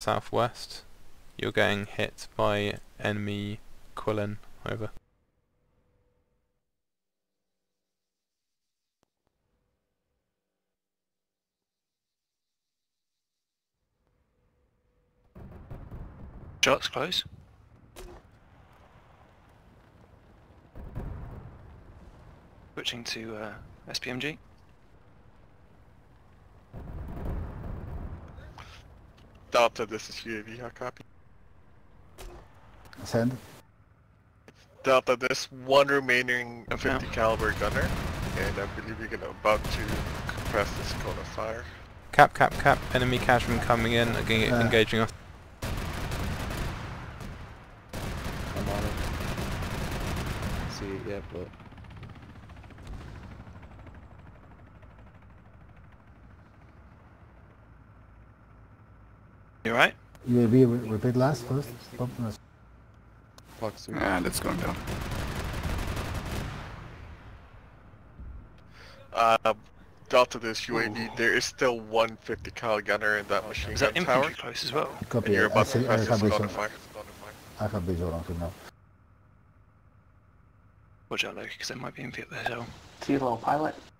southwest. You're getting hit by enemy Quillen. Over. Shots close. Switching to SPMG. Delta, this is UAV, how copy? Send. Delta, this one remaining Up 50 now. caliber gunner, and I believe you're about to compress this cone of fire. Cap, cap, cap. Enemy Kajman coming in, engaging us. I'm on it. See it yet, but You alright? UAV, repeat last first. Fox 3. And it's going down. Delta, this UAV, there is still one 50 cal gunner in that machine Is that gun tower. infantry close as well? Copy. And you're about to I compress this have cone of visual. fire. I have visual on him now. Watch out, Loki, because there might be infantry up there as well. Kilo pilot.